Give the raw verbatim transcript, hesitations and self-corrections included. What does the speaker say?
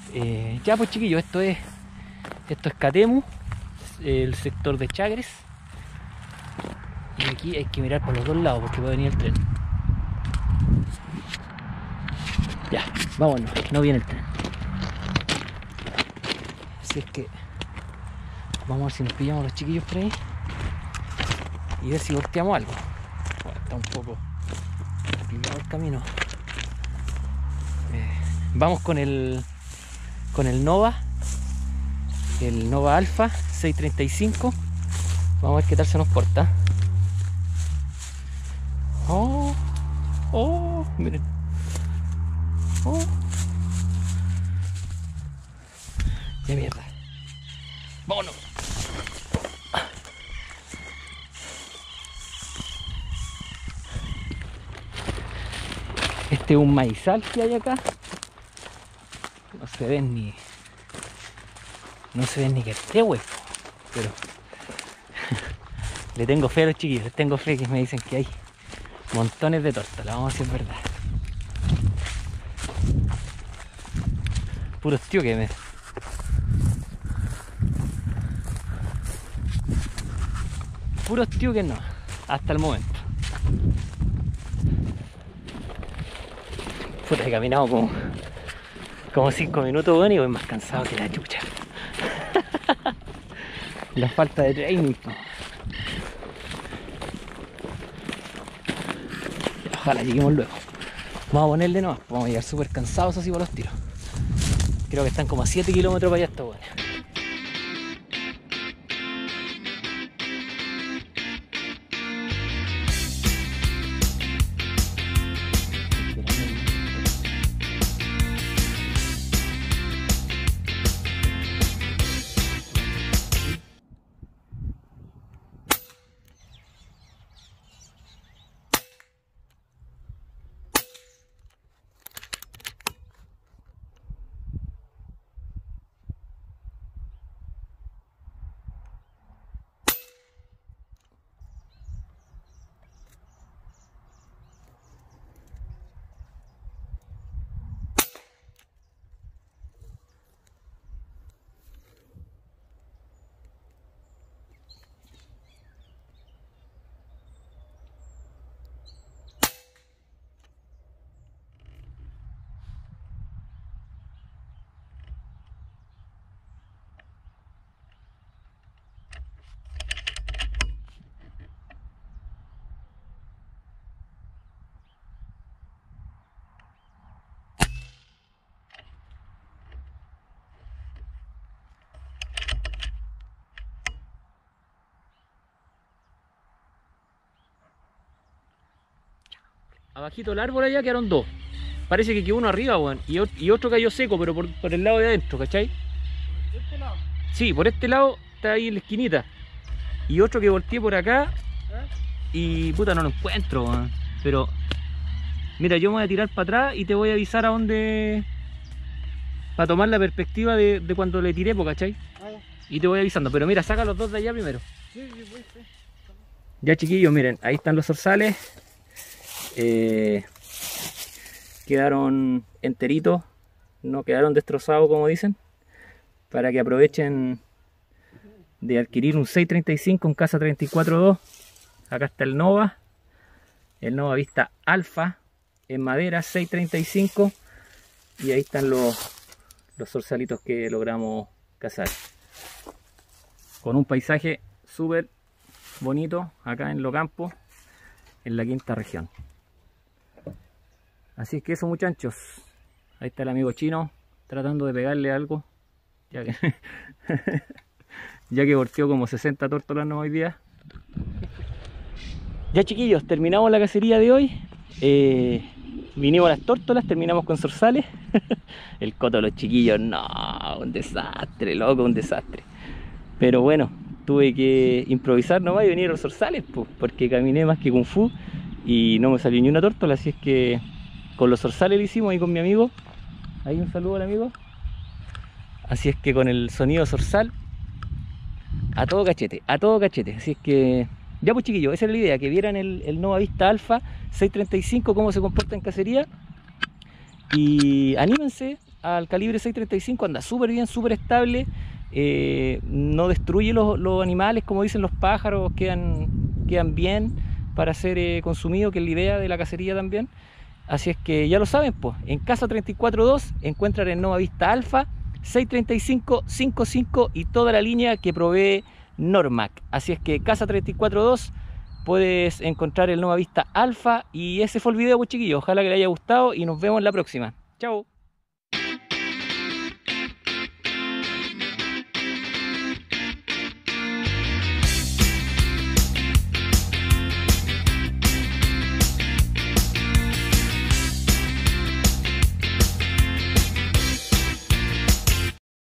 Eh, ya pues chiquillos, esto es esto es Catemu, el sector de Chagres. Y aquí hay que mirar por los dos lados porque puede venir el tren. Ya, vámonos, no viene el tren. Así es que vamos a ver si nos pillamos a los chiquillos por ahí y ver si volteamos algo. Bueno, está un poco complicado el camino. Eh, vamos con el con el Nova, el Nova Alpha seiscientos treinta y cinco. Vamos a ver qué tal se nos porta. Oh, oh, miren. Oh. ¡Qué mierda! ¡Vámonos! Este es un maizal que hay acá. No se ven ni... No se ven ni que esté hueco. Pero... le tengo fe a los chiquillos, les tengo fe que me dicen que hay montones de tortas. La vamos a decir verdad. Puros tío que me... Puros tío que no, hasta el momento. Puta, he caminado como como cinco minutos, bueno, y voy más cansado que la chucha. La falta de training. Ojalá lleguemos luego. Vamos a ponerle nomás, vamos a llegar súper cansados así por los tiros. Creo que están como a siete kilómetros para allá estos buenos. Abajito del árbol allá quedaron dos. Parece que quedó uno arriba, weón. Y, y otro cayó seco, pero por, por el lado de adentro, ¿cachai? ¿Por este lado? Sí, por este lado está ahí en la esquinita. Y otro que volteé por acá. ¿Eh? Y puta, no lo encuentro, weón. Pero mira, yo me voy a tirar para atrás y te voy a avisar a dónde. Para tomar la perspectiva de, de cuando le tiré, ¿cachai? Ah, ya. Y te voy avisando. Pero mira, saca los dos de allá primero. Sí, sí, pues, sí. Ya chiquillos, miren, ahí están los zorzales. Eh, quedaron enteritos, no quedaron destrozados como dicen, para que aprovechen de adquirir un seiscientos treinta y cinco, un Casa treinta y cuatro dos. Acá está el Nova, el Nova Vista Alpha en madera seiscientos treinta y cinco, y ahí están los, los zorzalitos que logramos cazar, con un paisaje súper bonito acá en Locampo, en la quinta región. Así es que eso, muchachos. Ahí está el amigo chino tratando de pegarle algo, ya que ya que volteó como sesenta tórtolas no hoy día. Ya chiquillos, terminamos la cacería de hoy. Eh, vinimos a las tórtolas, terminamos con zorzales. El coto de los chiquillos, no, un desastre, loco, un desastre. Pero bueno, tuve que improvisar nomás y venir a los zorzales, pues, porque caminé más que kung fu y no me salió ni una tórtola, así es que con los zorzales lo hicimos ahí con mi amigo. Ahí un saludo al amigo. Así es que con el sonido zorzal, a todo cachete, a todo cachete. Así es que, ya pues chiquillos, esa era la idea, que vieran el, el Nova Vista Alpha seiscientos treinta y cinco, cómo se comporta en cacería. Y anímense, al calibre seis treinta y cinco, anda súper bien, súper estable, eh, no destruye los, los animales, como dicen los pájaros, quedan, quedan bien para ser eh, consumido, que es la idea de la cacería también. Así es que ya lo saben, pues, en Casa treinta y cuatro dos encuentran el Nova Vista Alpha, seis treinta y cinco, cincuenta y cinco y toda la línea que provee Normac. Así es que Casa treinta y cuatro dos puedes encontrar el Nova Vista Alpha. Y ese fue el video, pues chiquillos, ojalá que les haya gustado y nos vemos en la próxima. Chao.